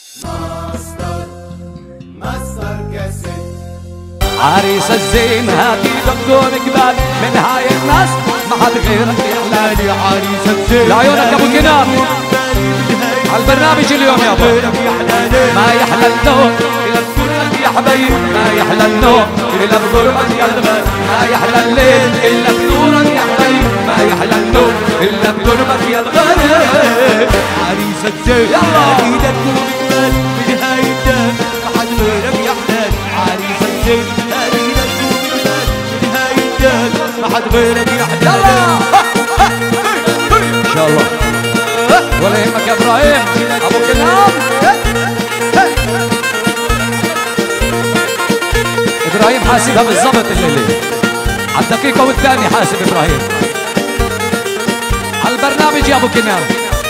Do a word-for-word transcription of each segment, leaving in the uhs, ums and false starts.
ماستر ماستر كاسيت. عريس الزين هاتي دكتور قبال من هاي الناس ما حد غيرك يحلى. عريس الزين لعيونك ابو كنار على البرنامج اليوم يابا. ما يحلى النوم الا بغربك يا حبيب، ما يحلى النوم الا بغربك يا الغالي، ما يحلى الليل الا بنورك يا حبيب، ما يحلى النوم الا بغربك يا الغالي. عريس الزين يلا ايدك وبجمال بنهاية الدهر ما حد غيرك يا حلال. عريس الزين ايدك وبجمال بنهاية الدهر ما حد غيرك يا حلال. يلا ان شاء الله ولا يهمك يا ابراهيم ابو كلام. ابراهيم حاسبها بالضبط الليله على الدقيقه والثانيه، حاسب ابراهيم على البرنامج يا ابو كنار.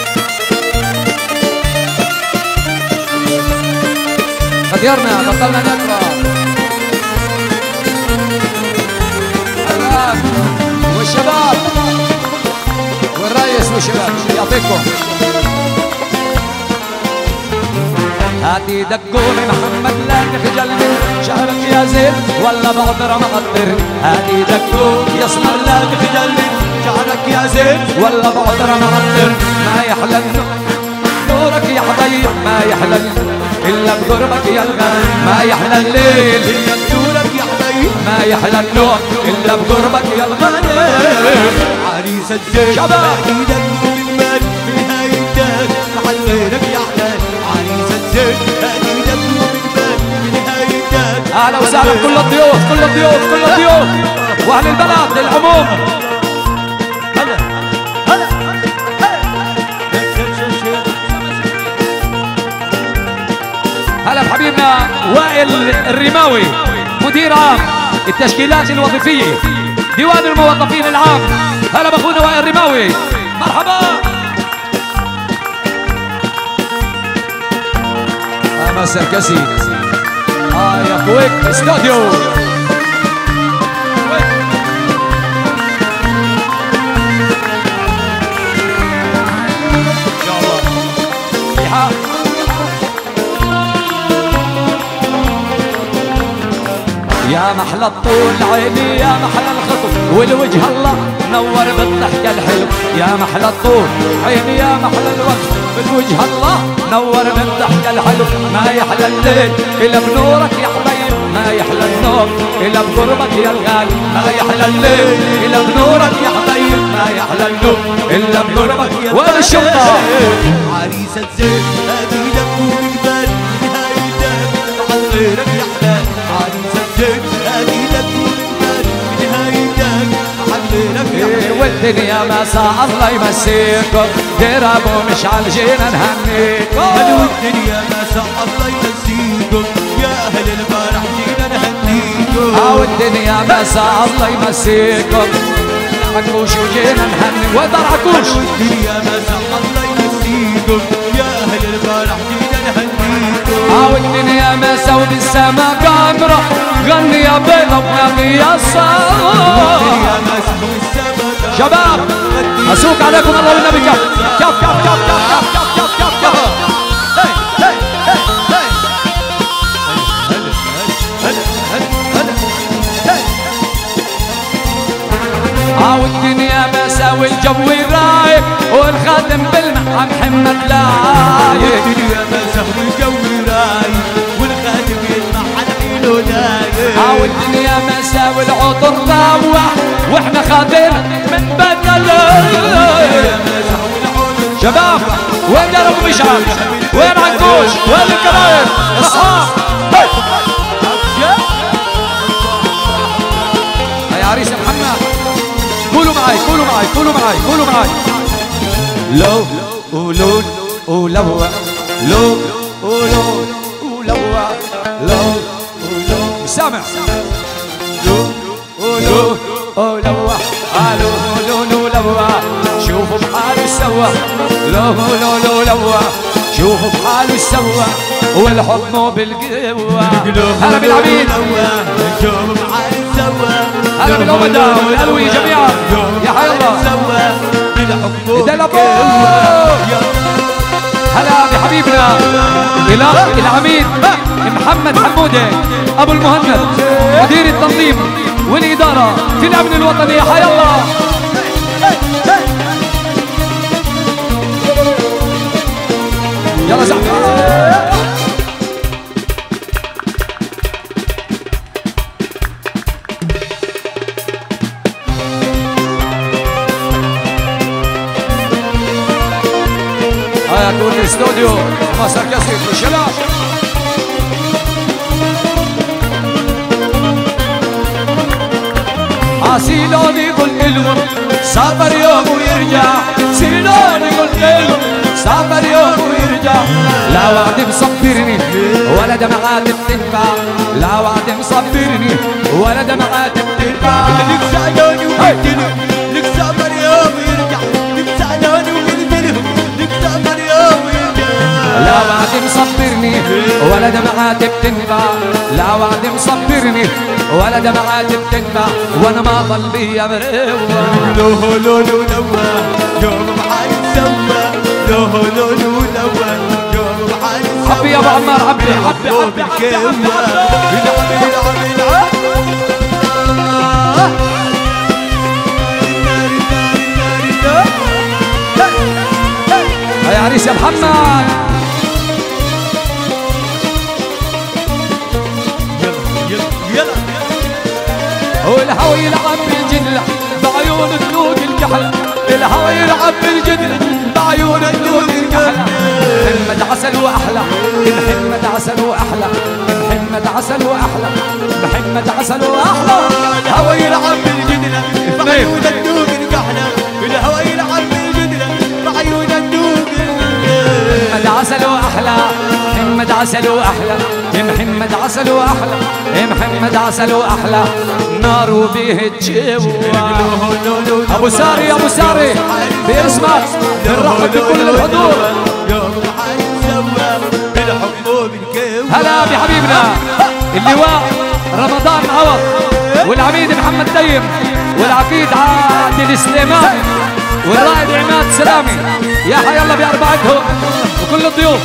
غديرنا بطلنا نقرا. اهلا والشباب والريس والشباب يعطيكم. هاتي دقوني محمد لا تخجل من شعرك يا زين ولا بقدر مقدر. هاتي دقوني يا اسمر لا تخجل من شعرك يا زين ولا بقدر مقدر. ما يحلى نورك يا حبيب، ما يحلى الا بقربك يا الغالي، ما يحلى الليل الا بنورك يا حبيب، ما يحلى النوم الا بقربك يا الغالي. عريس الزين شباب ايدك وبجمال بنهاية الدهر ما حد غيرك يا حلال. عريس الزين ايدك وبجمال بنهاية الدهر. اهلا وسهلا كل الضيوف كل الضيوف كل الضيوف واهل البلد للعموم. هلا هلا هلا بحبيبنا وائل الرماوي مدير عام التشكيلات الوظيفيه ديوان الموظفين العام. هلا باخونا وائل الرماوي مرحبا. اه مستر كاسي اه يا كويك استوديو. ان شاء الله يا محلى الطول عيني يا محلى الخطو والوجه الله نور بالضحكة الحلو. يا محلى الطول عيني يا محلى الوجه بالوجه الله نور بالضحكة الحلو. ما يحلى الليل إلا بنورك يا حبيب، ما يحلى النوم إلا بقربك يا الغالي، ما يحلى الليل إلا بنورك يا حبيب، ما يحلى النوم إلا بقربك يا وين الشرطة. عريس الزين ايدك وبجمال بنهاية الدهر ما حد غيرك يا حلال. عريس الزين ايدك وبجمال بنهاية الدهر ما حد غيرك يا حلال. والدنيا مساء الله يمسيكم دربوا مشعل جينا نهنيكم. والدنيا مساء الله يمسيكم يا اهل الفرح جينا نهنيكم. اه والدنيا مساء الله يمسيكم عكوش وجينا نهني ودار عكوش. والدنيا مساء الله يمسيكم يا اهل الفرح جينا نهنيكم. اه والدنيا مساء وبالسما قمرة غني يا بيضة ونغني يا صار. شباب اسوق عليكم الله والنبي. كف كف كف كف كف كف كف كف كف. اه والدنيا مسا والجو رايق والخاتم بالمع محمد لايق. الدنيا مسا والجو رايق والخاتم يلمع على عينه لايق. اه والدنيا مسا والعطر روح واحنا خاطين من بدل. شباب وين يا ابو مشعل؟ وين عنكوش؟ وين الكباير؟ اصحاب يا عريس محمد قولوا معي قولوا معي قولوا معي قولوا معي. لو ولون ولو لو ولون ولو لو ولون سامع لو ولون ولو قالوا لون ولو شوفوا بحاله سوا لو لون ولو شوفوا بحاله سوا والحب مو بالقوة. هلا بالعبيد شوفوا بحاله سوا. هلا بالأمداء والألوية جميعا يا حي الله. بالحب هلا بحبيبنا إلى العميد محمد حمودة أبو المهند مدير التنظيم والإدارة في الأمن الوطني. حيا الله. يلا زعفر. هيا كون الاستوديو مسار كاسيت وشلاش. سيلوني قلت لهم سافر يوم ويرجع، سيلوني قلت لهم سافر يوم ويرجع. لا وعد مصبرني ولا دمعات بتنفع، لا وعد مصبرني ولا دمعات بتنفع. لك سألوني وقلت لهم لك سافر يوم ويرجع، لك سألوني وقلت لهم لك سافر يوم ويرجع. لا وعد مصبرني ولا دمعات بتنفع، لا وعد مصبرني ولا دمعات بتنفع. وانا ما ضل بيا مروع. لو لو لو لو يوم بحالي سوا، لو لو لو لو يوم بحالي سوا. حبي يا ابو عمار حبي حبي حبي حبي يا عريس يا محمد. والهوى يلعب بالجدلة بعيون النوق الكحل، الهوى يلعب بالجدلة بعيون النوق الكحل. محمد عسل واحلى، محمد عسل واحلى، محمد عسل واحلى، محمد عسل واحلى. الهوى يلعب بالجدلة بعيون النوق الكحل، الهوى يلعب بالجدلة بعيون النوق الكحل. محمد عسل واحلى، محمد عسل واحلى، محمد عسل واحلى، محمد عسل واحلى. نار وبيه الجو. ابو ساري ابو ساري باسمك بنرحب بكل الحضور. هلا بحبيبنا اللواء رمضان عوض والعميد محمد طيب والعقيد عادل سليمان والرائد عماد سلامي. يا حي الله باربعتهم وكل الضيوف.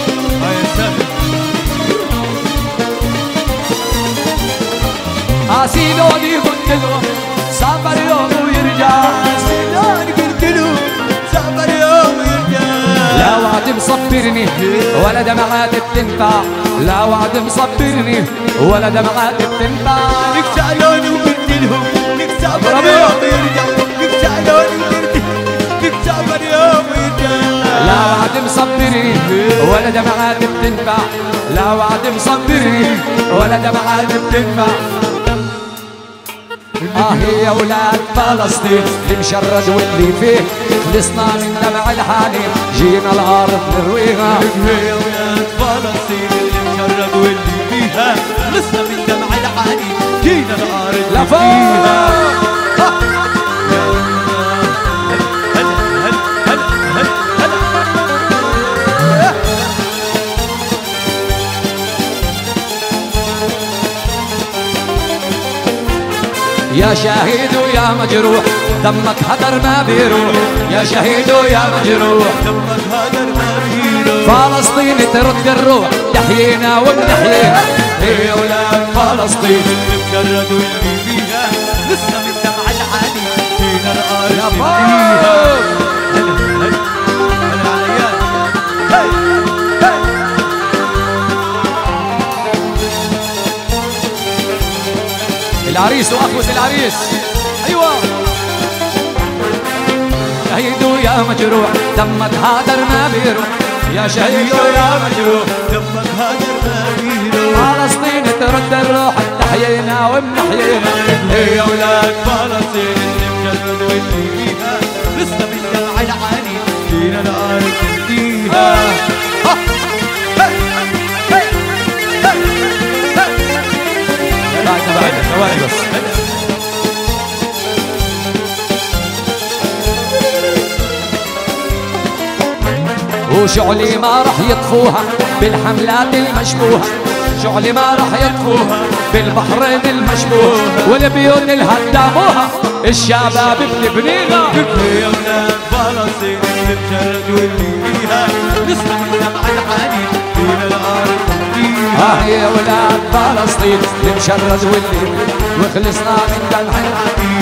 سيلوني قلت لهم سافر يوم ويرجع، سيلوني قلت لهم سافر يوم ويرجع. لا وعد مصبرني ولا دمعات بتنفع، لا وعد مصبرني ولا دمعات بتنفع. لك سألوني وقلت لهم لك سافر يوم ويرجع، لك سألوني وقلت لك سافر يوم ويرجع. لا وعد مصبرني ولا دمعات بتنفع، لا وعد مصبرني ولا دمعات بتنفع. آه يا ولاد فلسطين اللي مشرد واللي فيه، خلصنا من دمع الحنين جينا الأرض نرويها. يا ولاد فلسطين اللي مشرد واللي فيها، خلصنا من دمع الحنين جينا الأرض نرويها. يا شهيد ويا مجروح دمك هدر ما بيروح، يا شهيد ويا مجروح دمك هدر ما بيروح. فلسطين ترد الروح تحيينا وبنحييها. يا ولاد فلسطين اللي مشرد واللي فيها، لسه من دمع الحنين فينا الأرض يا فيها. العريس واخوة العريس. ايوه شهيد ويا مجروح دمك هادر ما بيروح، يا شهيد ويا مجروح دمك هدر ما بيروح. فلسطين ترد الروح تحيينا وبنحيينا. يا ولاد فلسطين اللي مجرد واللي فيها، لسه من دمع الحنين فينا الأرض فيها. بعد بعد ثواني بس. وشعلي ما رح يطفوها بالحملات المشبوهة، شعلي ما رح يطفوها بالبحرين المشبوه، والبيوت اللي هدموها الشباب بتبنيها. يا ولاد فلسطين اللي مجرد واللي فيها، لسه من دمع الحنين فينا الأرض يا ولاد فلسطين نشرد واللي وخلصنا من دمع العتيق